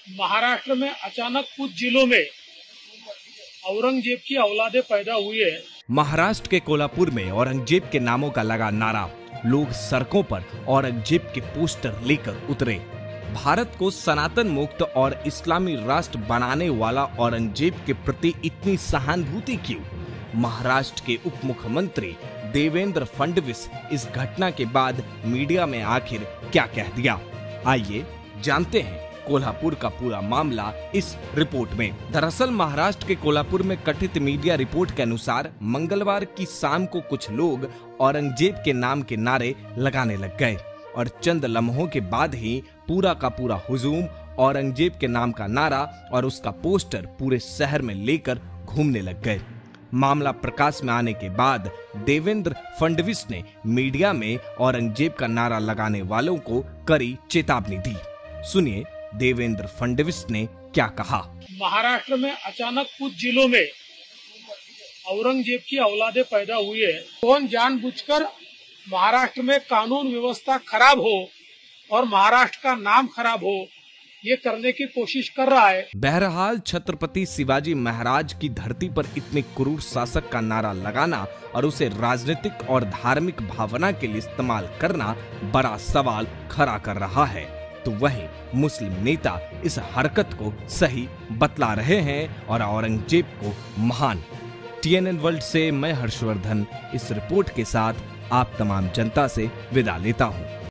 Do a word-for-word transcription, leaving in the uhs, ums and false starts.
महाराष्ट्र में अचानक कुछ जिलों में औरंगजेब की औलादे पैदा हुई है। महाराष्ट्र के कोल्हापुर में औरंगजेब के नामों का लगा नारा, लोग सड़कों पर औरंगजेब के पोस्टर लेकर उतरे। भारत को सनातन मुक्त और इस्लामी राष्ट्र बनाने वाला औरंगजेब के प्रति इतनी सहानुभूति क्यों? महाराष्ट्र के उप मुख्यमंत्री देवेंद्र फडणवीस इस घटना के बाद मीडिया में आखिर क्या कह दिया, आइए जानते हैं कोल्हापुर का पूरा मामला इस रिपोर्ट में। दरअसल महाराष्ट्र के कोल्हापुर में कथित मीडिया रिपोर्ट के अनुसार मंगलवार की शाम को कुछ लोग औरंगजेब के नाम के नारे लगाने लग गए और चंद लम्हों के बाद ही पूरा का पूरा हुजूम औरंगजेब के नाम का नारा और उसका पोस्टर पूरे शहर में लेकर घूमने लग गए। मामला प्रकाश में आने के बाद देवेंद्र फडणवीस ने मीडिया में औरंगजेब का नारा लगाने वालों को कड़ी चेतावनी दी। सुनिए देवेंद्र फडणवीस ने क्या कहा। महाराष्ट्र में अचानक कुछ जिलों में औरंगजेब की औलादे पैदा हुई है। कौन जानबूझकर महाराष्ट्र में कानून व्यवस्था खराब हो और महाराष्ट्र का नाम खराब हो, ये करने की कोशिश कर रहा है। बहरहाल छत्रपति शिवाजी महाराज की धरती पर इतने क्रूर शासक का नारा लगाना और उसे राजनीतिक और धार्मिक भावना के लिए इस्तेमाल करना बड़ा सवाल खड़ा कर रहा है। तो वहीं मुस्लिम नेता इस हरकत को सही बतला रहे हैं और औरंगजेब को महान। टीएनएन वर्ल्ड से मैं हर्षवर्धन इस रिपोर्ट के साथ आप तमाम जनता से विदा लेता हूं।